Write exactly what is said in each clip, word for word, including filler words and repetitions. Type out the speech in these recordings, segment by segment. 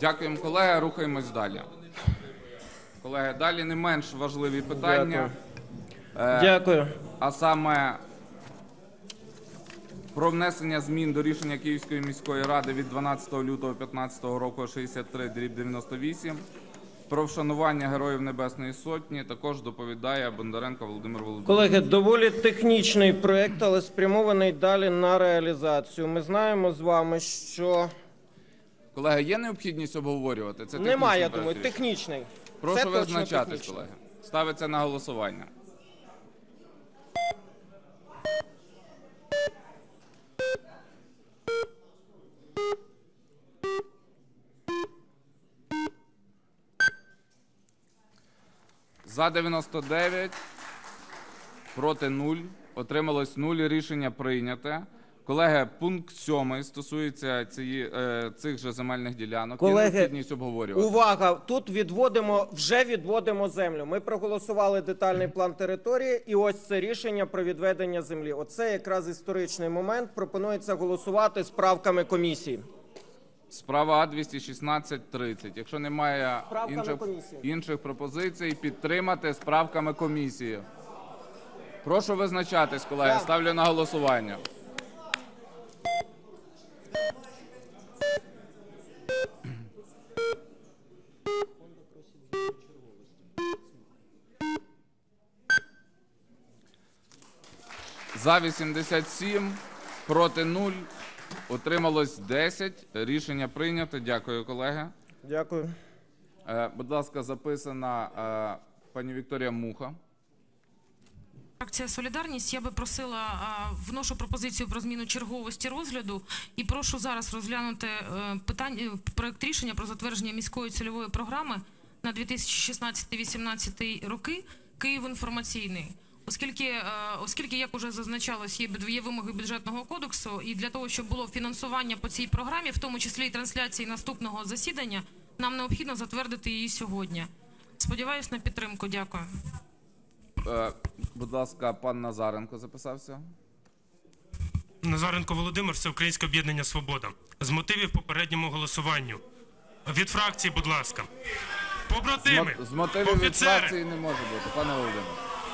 Дякуємо, колеги. Рухаємось далі. Колеги, далі не менш важливі питання. Дякую. Е, Дякую. А саме про внесення змін до рішення Київської міської ради від дванадцятого лютого дві тисячі п'ятнадцятого року шістдесят три дріб дев'яносто вісім про вшанування Героїв Небесної Сотні. Також доповідає Бондаренко Володимир Володимирович. Колеги, доволі технічний проєкт, але спрямований далі на реалізацію. Ми знаємо з вами, що... Колеги, є необхідність обговорювати? Це Немає, я думаю, технічний. Прошу визначатись, колеги. Ставиться на голосування. За дев'яносто дев'ять, проти нуль, отрималось нуль, рішення прийняте. Колеги, пункт сьомий стосується цієї, е, цих же земельних ділянок. Колеги, є необхідність обговорювати? Увага! Тут відводимо, вже відводимо землю. Ми проголосували детальний план території, і ось це рішення про відведення землі. Оце якраз історичний момент. Пропонується голосувати з правками комісії. Справа А двісті шістнадцять тридцять. Якщо немає інших, інших пропозицій, підтримати з правками комісії. Прошу визначатись, колеги. Ставлю на голосування. За вісімдесят сім, проти нуль, утрималось десять. Рішення прийнято. Дякую, колеги. Дякую. Е, будь ласка, записана е, пані Вікторія Муха. Фракція «Солідарність». Я би просила, вношу пропозицію про зміну черговості розгляду і прошу зараз розглянути питання, проект рішення про затвердження міської цільової програми на дві тисячі шістнадцятий - дві тисячі вісімнадцятий роки «Київ інформаційний». Оскільки, оскільки, як уже зазначалось, є, є вимоги бюджетного кодексу, і для того, щоб було фінансування по цій програмі, в тому числі і трансляції наступного засідання, нам необхідно затвердити її сьогодні. Сподіваюсь на підтримку. Дякую. Е, будь ласка, пан Назаренко записався. Назаренко Володимир, Всеукраїнське об'єднання «Свобода». З мотивів попередньому голосуванню. Від фракції, будь ласка. Побратими, з, з мотивів від фракції не може бути, пане Володимир.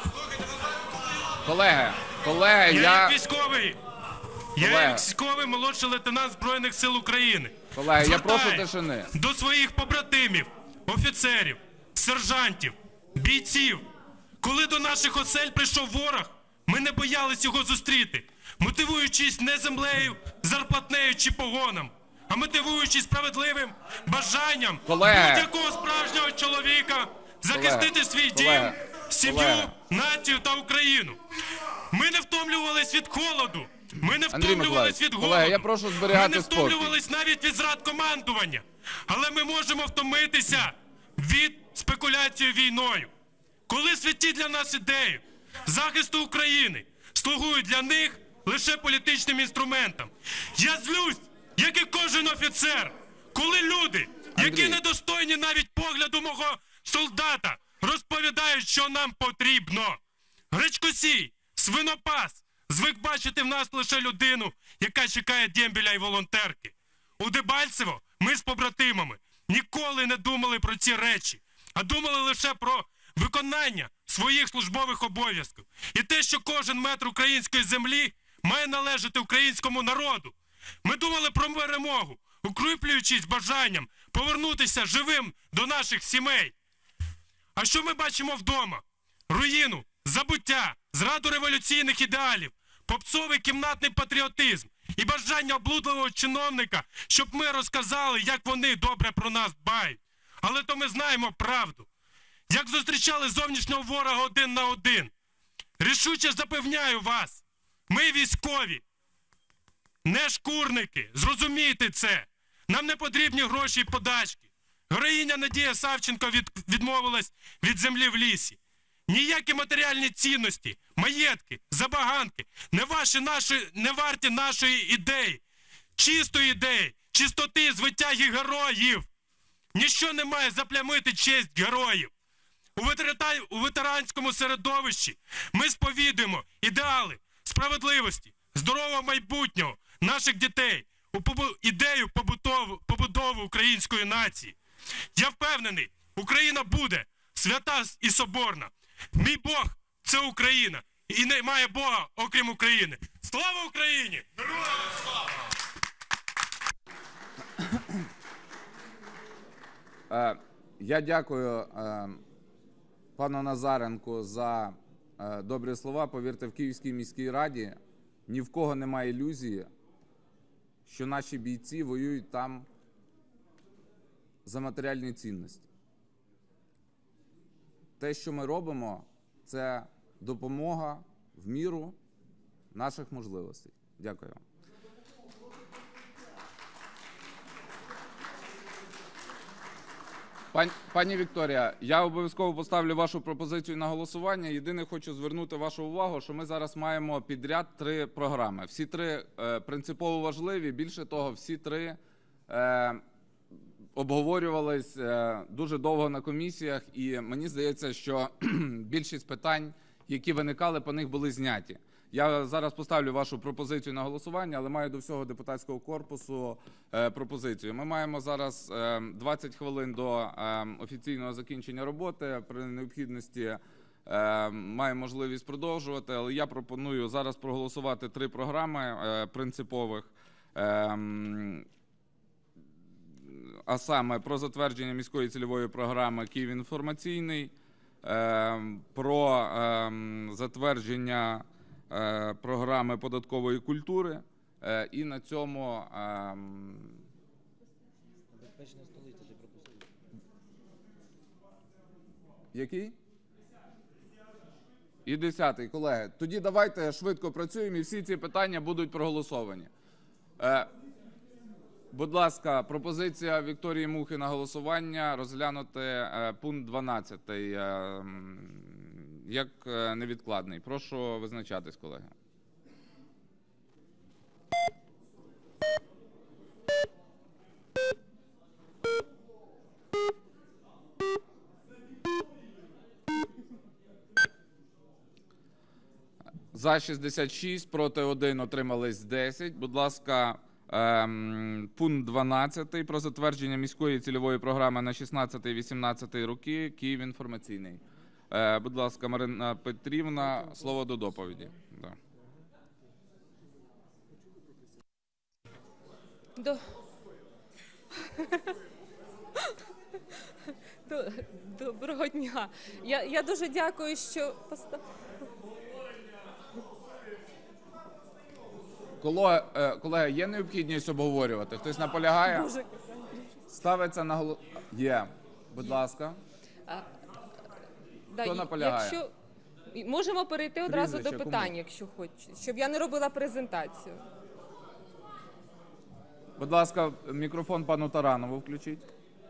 Колеги, колеги, я... Я як військовий, колеги. я як військовий молодший лейтенант Збройних сил України. Колеги, я прошу тишини. До своїх побратимів, офіцерів, сержантів, бійців. Коли до наших осель прийшов ворог, ми не боялись його зустріти, мотивуючись не землею, зарплатнею чи погоном, а мотивуючись справедливим бажанням будь-якого справжнього чоловіка захистити Колеги. свій Колеги. дім, сім'ю, націю та Україну. Ми не втомлювались від холоду, ми не втомлювались від голоду, Колеги, я прошу зберігати ми не втомлювались спокій. навіть від зрад командування, але ми можемо втомитися від спекуляції війною. Коли святі для нас ідеї захисту України слугують для них лише політичним інструментом. Я злюсь, як і кожен офіцер, коли люди, Андрій. які недостойні навіть погляду мого солдата, розповідають, що нам потрібно. Гречкосій, свинопас, звик бачити в нас лише людину, яка чекає дембеля і волонтерки. У Дебальцево ми з побратимами ніколи не думали про ці речі, а думали лише про виконання своїх службових обов'язків. І те, що кожен метр української землі має належати українському народу. Ми думали про перемогу, укріплюючись бажанням повернутися живим до наших сімей. А що ми бачимо вдома? Руїну, забуття, зраду революційних ідеалів, попсовий кімнатний патріотизм і бажання облудливого чиновника, щоб ми розказали, як вони добре про нас дбають. Але то ми знаємо правду. Як зустрічали зовнішнього ворога один на один. Рішуче запевняю вас, ми військові, не шкурники, зрозумійте це. Нам не потрібні гроші і подачки. Героїня Надія Савченко від, відмовилась від землі в лісі. Ніякі матеріальні цінності, маєтки, забаганки не, ваші, наші, не варті нашої ідеї, чистої ідеї, чистоти, звиття і героїв. Ніщо не має заплямити честь героїв. У, ветеран... у ветеранському середовищі ми сповідуємо ідеали справедливості, здорового майбутнього наших дітей, у побу- ідею побутову, побудови української нації. Я впевнений, Україна буде свята і соборна. Мій Бог – це Україна. І немає Бога, окрім України. Слава Україні! Героям слава! Е, Я дякую е, пану Назаренку за е, добрі слова. Повірте, в Київській міській раді ні в кого немає ілюзії, що наші бійці воюють там за матеріальні цінності. Те, що ми робимо, це допомога в міру наших можливостей. Дякую вам. Пані, пані Вікторія, я обов'язково поставлю вашу пропозицію на голосування. Єдине, хочу звернути вашу увагу, що ми зараз маємо підряд три програми. Всі три е, принципово важливі. Більше того, всі три е, обговорювались е, дуже довго на комісіях. І мені здається, що більшість питань, які виникали, по них були зняті. Я зараз поставлю вашу пропозицію на голосування, але маю до всього депутатського корпусу е, пропозицію. Ми маємо зараз е, двадцять хвилин до е, офіційного закінчення роботи. При необхідності е, маємо можливість продовжувати, але я пропоную зараз проголосувати три програми е, принципових. Е, а саме про затвердження міської цільової програми «Київ інформаційний», е, про е, затвердження Е, програми податкової культури, е, і на цьому е, який? І десятий, колеги. Тоді давайте швидко працюємо і всі ці питання будуть проголосовані. Е, будь ласка, пропозиція Вікторії Мухи на голосування розглянути е, пункт дванадцятий. Е, як невідкладний. Прошу визначатись, колеги. За шістдесят шість, проти один, утримались десять. Будь ласка, ем, пункт дванадцятий про затвердження міської цільової програми на шістнадцятий-вісімнадцятий роки «Київ інформаційний». Е, будь ласка, Марина Петрівна, слово до доповіді. Да. До... До... Доброго дня. Я, я дуже дякую, що постав... Колеги, е, колеги, є необхідність обговорювати? Хтось наполягає? Дуже... Ставиться на голо... Є. Будь ласка. Да, Хто наполягає? Якщо... Можемо перейти одразу Прізвище, до кому? питань, якщо хочете, щоб я не робила презентацію. Будь ласка, мікрофон пану Таранову включіть.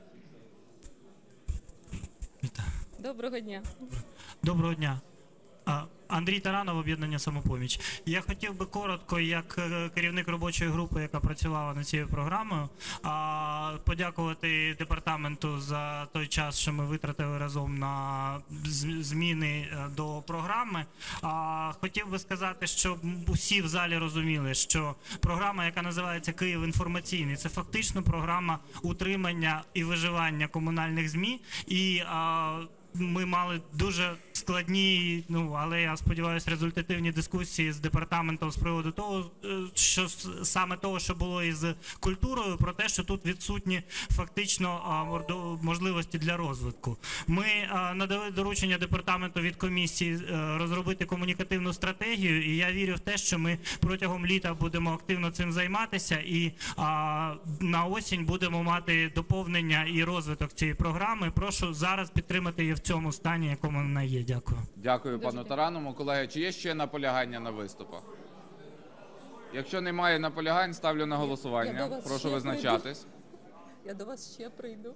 Доброго дня. Доброго дня. А, Андрій Таранов, об'єднання «Самопоміч». Я хотів би коротко, як е, керівник робочої групи, яка працювала над цією програмою, а, подякувати департаменту за той час, що ми витратили разом на з- зміни е, до програми. А, хотів би сказати, щоб усі в залі розуміли, що програма, яка називається «Київ інформаційний», це фактично програма утримання і виживання комунальних ЗМІ. І а, ми мали дуже складні, ну, але я сподіваюся, результативні дискусії з департаментом з приводу того, що саме того, що було із культурою, про те, що тут відсутні фактично а, можливості для розвитку. Ми а, надали доручення департаменту від комісії а, розробити комунікативну стратегію, і я вірю в те, що ми протягом літа будемо активно цим займатися, і а, на осінь будемо мати доповнення і розвиток цієї програми. Прошу зараз підтримати її в цьому стані, якому вона є. Дякую. Дякую пану Тараному. Колеги, чи є ще наполягання на виступах? Якщо немає наполягань, ставлю на Я голосування. до вас Прошу ще визначатись. Я до вас ще прийду.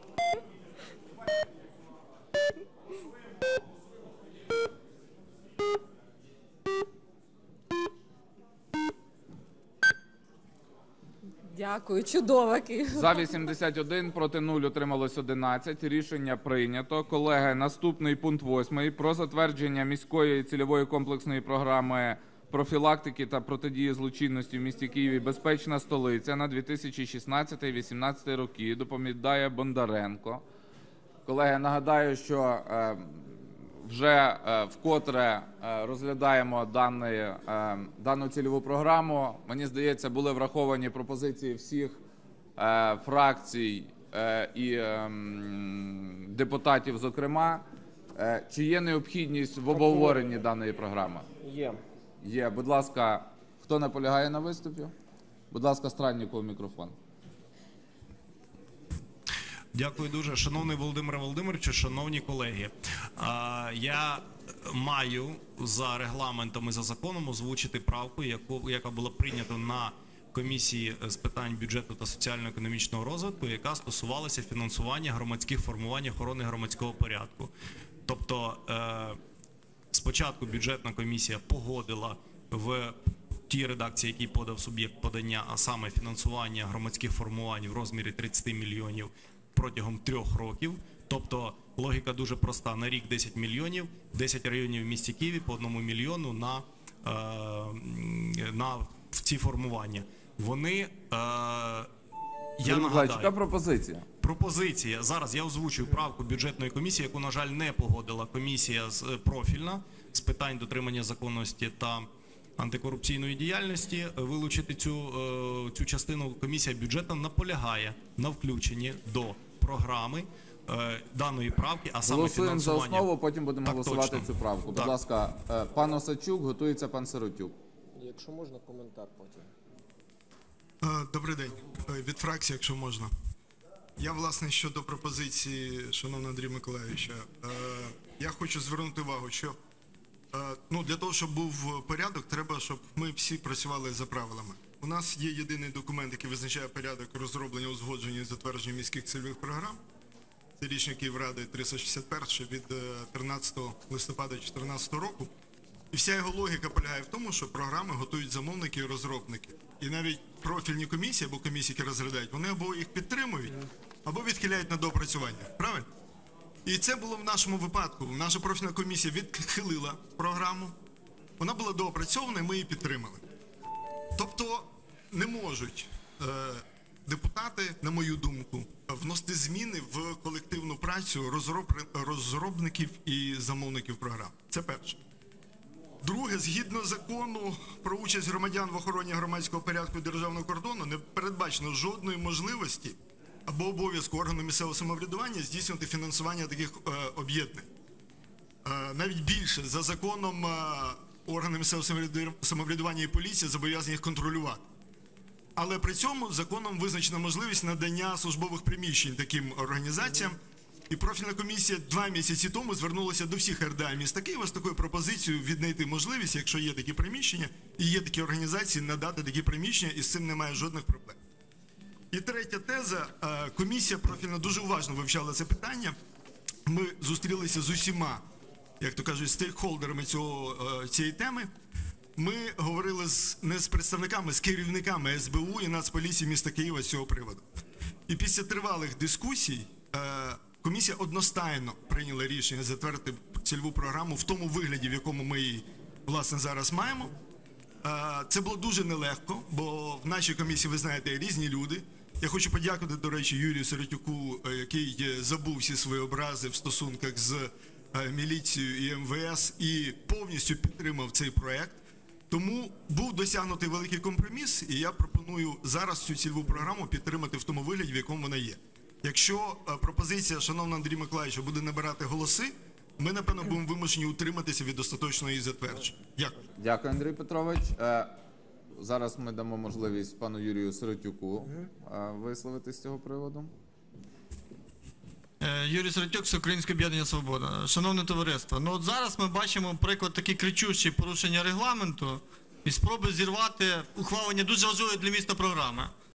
Дякую, чудово. За вісімдесят один, проти нуль, утрималось одинадцять. Рішення прийнято. Колеги, наступний пункт восьмий про затвердження міської цільової комплексної програми профілактики та протидії злочинності в місті Києві «Безпечна столиця» на дві тисячі шістнадцятий - дві тисячі вісімнадцятий роки. Доповідає Бондаренко. Колеги, нагадаю, що е, вже е, вкотре е, розглядаємо даний, е, дану цільову програму. Мені здається, були враховані пропозиції всіх е, фракцій е, і е, м, депутатів, зокрема. Е, чи є необхідність в обговоренні даної програми? Є. Є. Будь ласка, хто наполягає на виступі? Будь ласка, Страннікову мікрофон. Дякую дуже. Шановний Володимире Володимировичу, шановні колеги. А, я маю за регламентом і за законом озвучити правку, яку, яка була прийнята на комісії з питань бюджету та соціально-економічного розвитку, яка стосувалася фінансування громадських формувань охорони громадського порядку. Тобто е, спочатку бюджетна комісія погодила в тій редакції, який подав суб'єкт подання, а саме фінансування громадських формувань в розмірі тридцять мільйонів протягом трьох років. Тобто логіка дуже проста. На рік десять мільйонів, десять районів в місті Києві по одному мільйону на, е, на в ці формування. Вони, е, я нагадаю, яка пропозиція? Пропозиція. Зараз я озвучую правку бюджетної комісії, яку, на жаль, не погодила комісія з профільна з питань дотримання законності та антикорупційної діяльності. Вилучити цю, е, цю частину. Комісія бюджетна наполягає на включенні до програми е, даної правки, а саме Голосуємо за фінансування. основу, потім будемо Так, голосувати точно. цю правку. Будь Так. ласка, е, пан Осадчук, готується пан Сиротюк. Якщо можна, коментар потім. Е, Добрий день. Е, Від фракції, якщо можна. Я, власне, щодо пропозиції, шановного Андрія Миколайовича, е, я хочу звернути увагу, що е, ну, для того, щоб був порядок, треба, щоб ми всі працювали за правилами. У нас є єдиний документ, який визначає порядок розроблення, узгодження і затвердження міських цільових програм. Це рішення Київради триста шістдесят перше від е, тринадцятого листопада дві тисячі чотирнадцятого року. І вся його логіка полягає в тому, що програми готують замовники і розробники. І навіть профільні комісії або комісії, які розглядають, вони або їх підтримують, або відхиляють на доопрацювання. Правильно? І це було в нашому випадку. Наша профільна комісія відхилила програму, вона була доопрацьована, і ми її підтримали. Тобто не можуть е, депутати, на мою думку, вносити зміни в колективну працю розроб, розробників і замовників програм. Це перше. Друге, згідно закону про участь громадян в охороні громадського порядку і державного кордону, не передбачено жодної можливості або обов'язку органу місцевого самоврядування здійснювати фінансування таких е, об'єднань. Е, навіть більше, за законом е, органи місцевого самоврядування і поліція зобов'язані їх контролювати. Але при цьому законом визначена можливість надання службових приміщень таким організаціям. І профільна комісія два місяці тому звернулася до всіх РДА міста Києва з такою пропозицією віднайти можливість, якщо є такі приміщення і є такі організації, надати такі приміщення, і з цим немає жодних проблем. І третя теза. Комісія профільна дуже уважно вивчала це питання. Ми зустрілися з усіма, як то кажуть, стейкхолдерами цього, цієї теми. Ми говорили з, не з представниками, з керівниками ес бе у і Нацполіції міста Києва з цього приводу. І після тривалих дискусій комісія одностайно прийняла рішення затвердити цільову програму в тому вигляді, в якому ми її, власне, зараз маємо. Це було дуже нелегко, бо в нашій комісії, ви знаєте, різні люди. Я хочу подякувати, до речі, Юрію Сиротюку, який забув всі свої образи в стосунках з міліцією і ем ве ес і повністю підтримав цей проект. Тому був досягнутий великий компроміс, і я пропоную зараз цю цільову програму підтримати в тому вигляді, в якому вона є. Якщо пропозиція шановного Андрія Миколайовича буде набирати голоси, ми, напевно, будемо вимушені утриматися від остаточного її затвердження. Дякую. Дякую, Андрій Петрович. Е, зараз ми дамо можливість пану Юрію Сиротюку е, висловитись з цього приводу. Юрій Сиротюк, Всеукраїнське об'єднання «Свобода». Шановне товариство, ну от зараз ми бачимо приклад такі кричущі порушення регламенту і спроби зірвати ухвалення дуже важливої для міста програми.